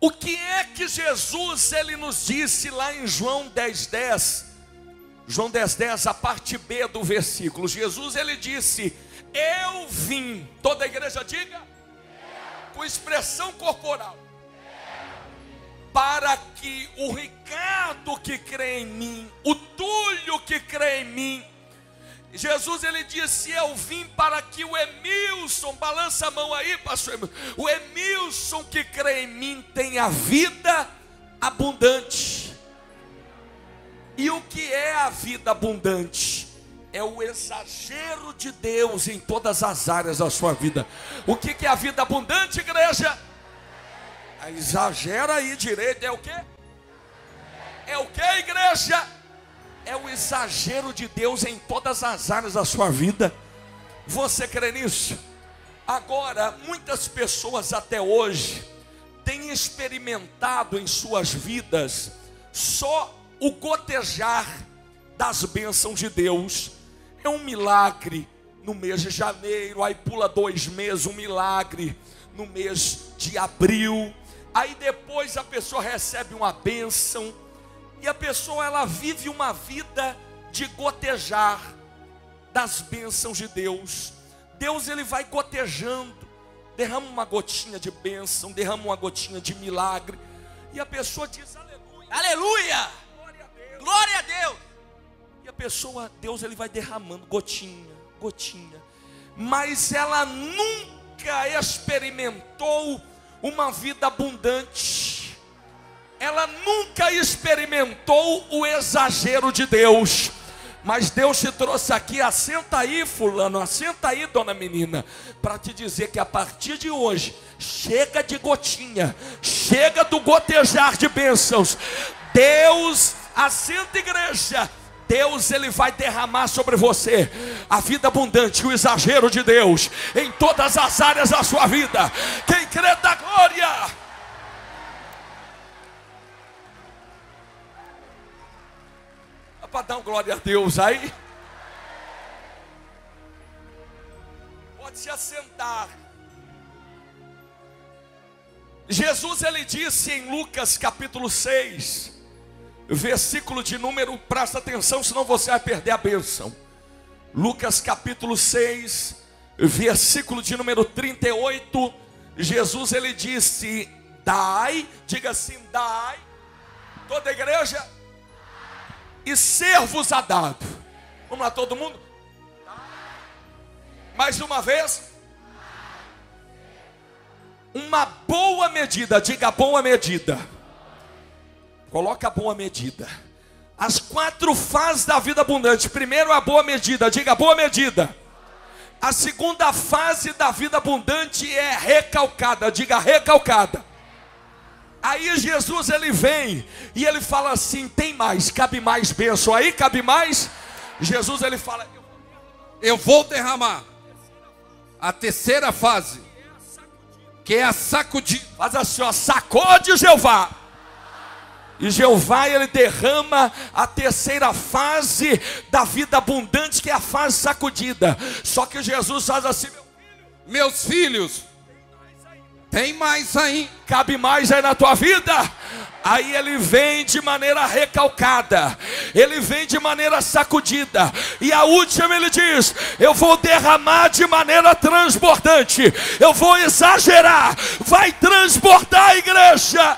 O que é que Jesus ele nos disse lá em João 10:10? João 10:10, a parte B do versículo. Jesus ele disse: eu vim. Toda a igreja diga, com expressão corporal, para que o Ricardo que crê em mim, o Túlio que crê em mim, Jesus ele disse: eu vim para que o Emilson, balança a mão aí, pastor Emilson, o Emilson que crê em mim tenha vida abundante. E o que é a vida abundante? É o exagero de Deus em todas as áreas da sua vida. O que é a vida abundante, igreja? Exagera aí direito, é o quê? É o quê, igreja? É o exagero de Deus em todas as áreas da sua vida. Você crê nisso? Agora, muitas pessoas até hoje têm experimentado em suas vidas só o gotejar das bênçãos de Deus. É um milagre no mês de janeiro, aí pula 2 meses, um milagre no mês de abril. Aí depois a pessoa recebe uma bênção e a pessoa ela vive uma vida de gotejar das bênçãos de Deus. Deus ele vai gotejando, derrama uma gotinha de bênção, derrama uma gotinha de milagre, e a pessoa diz aleluia, aleluia, glória a Deus, glória a Deus. E a pessoa, Deus ele vai derramando gotinha, gotinha, mas ela nunca experimentou uma vida abundante. Ela nunca experimentou o exagero de Deus. Mas Deus te trouxe aqui, assenta aí fulano, assenta aí dona menina, para te dizer que a partir de hoje, chega de gotinha, chega do gotejar de bênçãos. Deus, assenta igreja, Deus ele vai derramar sobre você a vida abundante, o exagero de Deus, em todas as áreas da sua vida. Quem crê dá glória. Para dar uma glória a Deus aí. Pode se assentar. Jesus ele disse em Lucas capítulo 6, versículo de número, presta atenção, senão você vai perder a bênção. Lucas capítulo 6, versículo de número 38. Jesus ele disse: dai, diga assim, dai, toda a igreja, e ser-vos-á dado. Vamos lá todo mundo? Mais uma vez. Uma boa medida, diga boa medida. Coloca a boa medida. As 4 fases da vida abundante. Primeiro a boa medida, diga boa medida. A segunda fase da vida abundante é recalcada, diga recalcada. Aí Jesus ele vem e ele fala assim: tem mais, cabe mais bênção aí, cabe mais. Jesus ele fala: eu vou derramar a terceira fase, que é a sacudida. Faz assim, ó, sacode Jeová. E Jeová ele derrama a terceira fase da vida abundante, que é a fase sacudida. Só que Jesus faz assim: meus filhos, tem mais aí, cabe mais aí na tua vida. Aí ele vem de maneira recalcada, ele vem de maneira sacudida, e a última ele diz: eu vou derramar de maneira transbordante, eu vou exagerar, vai transbordar a igreja.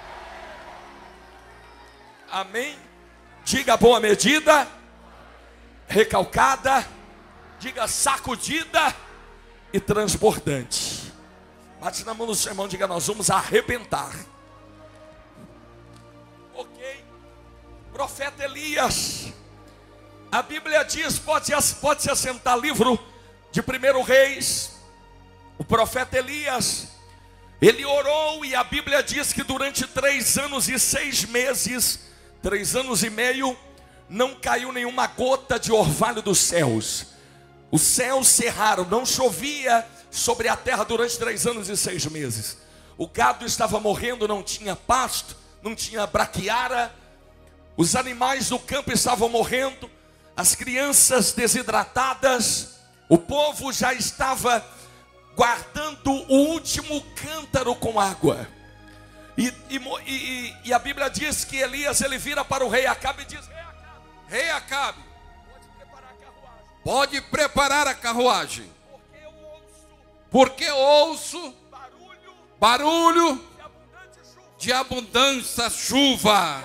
Amém? Diga boa medida, recalcada, diga sacudida e transbordante. Bate na mão do seu irmão, diga: nós vamos arrebentar. Ok? Profeta Elias, a Bíblia diz, pode se assentar, livro de 1 Reis. O profeta Elias, ele orou, e a Bíblia diz que durante 3 anos e 6 meses, 3 anos e meio, não caiu nenhuma gota de orvalho dos céus. Os céus cerraram, não chovia sobre a terra durante 3 anos e 6 meses. O gado estava morrendo, não tinha pasto, não tinha braquiara. Os animais do campo estavam morrendo, as crianças desidratadas. O povo já estava guardando o último cântaro com água. E a Bíblia diz que Elias, ele vira para o rei Acabe e diz: Rei Acabe, pode preparar a carruagem, pode preparar a carruagem, porque eu ouço barulho de abundante chuva.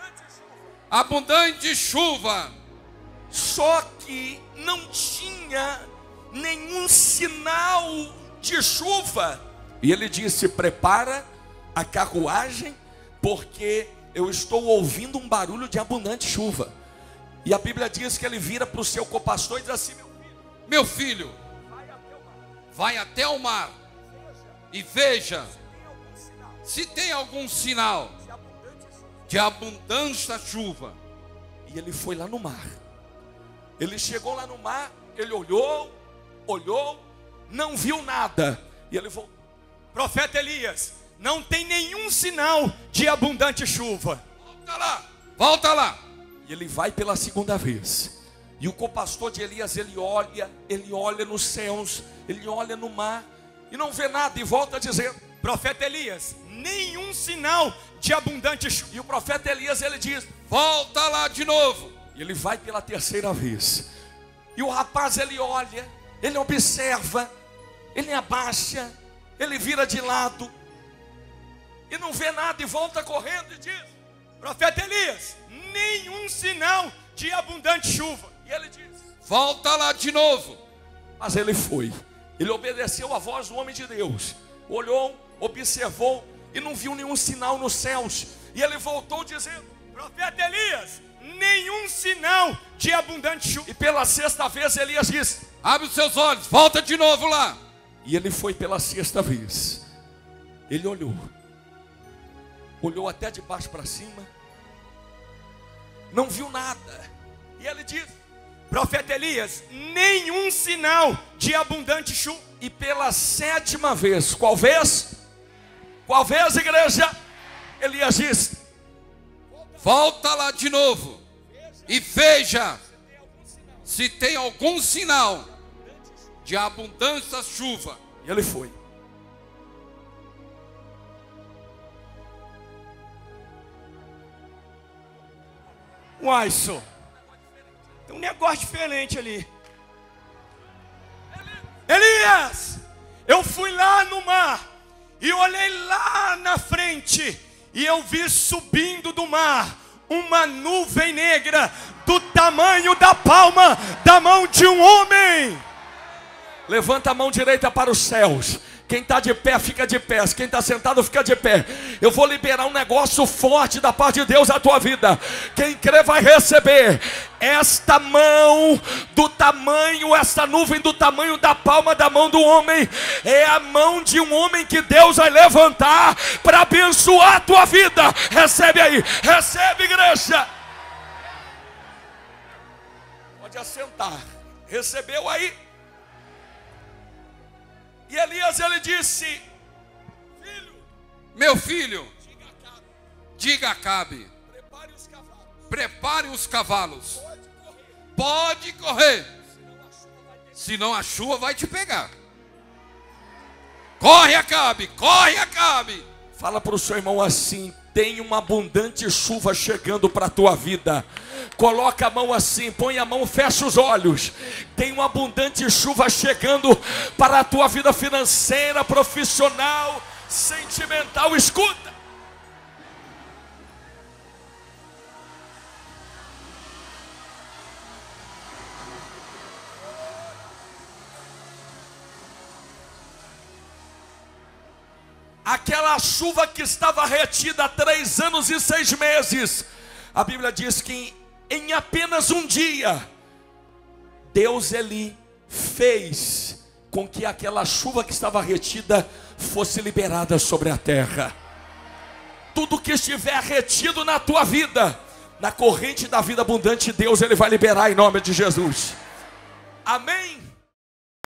abundante chuva. Só que não tinha nenhum sinal de chuva. E ele disse: prepara a carruagem, porque eu estou ouvindo um barulho de abundante chuva. E a Bíblia diz que ele vira para o seu copastor e diz assim: Meu filho, vai até o mar e veja se tem algum sinal de abundância chuva. E ele foi lá no mar. Ele chegou lá no mar, ele olhou, não viu nada. E ele voltou: Profeta Elias, não tem nenhum sinal de abundante chuva. Volta lá. E ele vai pela segunda vez. E o copastor de Elias, ele olha nos céus, ele olha no mar e não vê nada, e volta dizendo: Profeta Elias, nenhum sinal de abundante chuva. E o profeta Elias, ele diz: Volta lá de novo. E ele vai pela terceira vez. E o rapaz, ele olha, ele observa, ele abaixa, ele vira de lado e não vê nada, e volta correndo e diz: Profeta Elias, nenhum sinal de abundante chuva. E ele diz: Volta lá de novo. Mas ele foi, ele obedeceu a voz do homem de Deus, olhou, observou e não viu nenhum sinal nos céus. E ele voltou dizendo: Profeta Elias, nenhum sinal de abundante chuva. E pela sexta vez Elias diz: Abre os seus olhos, volta de novo lá. E ele foi pela sexta vez. Ele olhou até de baixo para cima, não viu nada. E ele diz: Profeta Elias, nenhum sinal de abundante chuva. E pela sétima vez, qual vez? Qual vez, igreja? Elias diz: Volta lá de novo e veja se tem algum sinal de abundância chuva. E ele foi. Uai, só, tem um negócio diferente ali. Elias, eu fui lá no mar e olhei lá na frente, e eu vi subindo do mar uma nuvem negra do tamanho da palma da mão de um homem. Levanta a mão direita para os céus. Quem está de pé, fica de pé. Quem está sentado, fica de pé. Eu vou liberar um negócio forte da parte de Deus na tua vida. Quem crê vai receber. Esta mão do tamanho, esta nuvem do tamanho da palma da mão do homem, é a mão de um homem que Deus vai levantar para abençoar a tua vida. Recebe aí, recebe, igreja. Pode assentar. Recebeu aí? E Elias, ele disse: Filho, meu filho, diga a Acabe, prepare os cavalos. prepare os cavalos. Pode correr. Pode correr, senão a chuva vai te pegar. Corre, Acabe, corre, Acabe. Fala para o seu irmão assim: tem uma abundante chuva chegando para a tua vida. Coloca a mão assim, põe a mão, fecha os olhos. Tem uma abundante chuva chegando para a tua vida financeira, profissional, sentimental. Escuta. Aquela chuva que estava retida há 3 anos e 6 meses, a Bíblia diz que em apenas um dia, Deus, ele fez com que aquela chuva que estava retida fosse liberada sobre a terra. Tudo que estiver retido na tua vida, na corrente da vida abundante, Deus, ele vai liberar em nome de Jesus. Amém?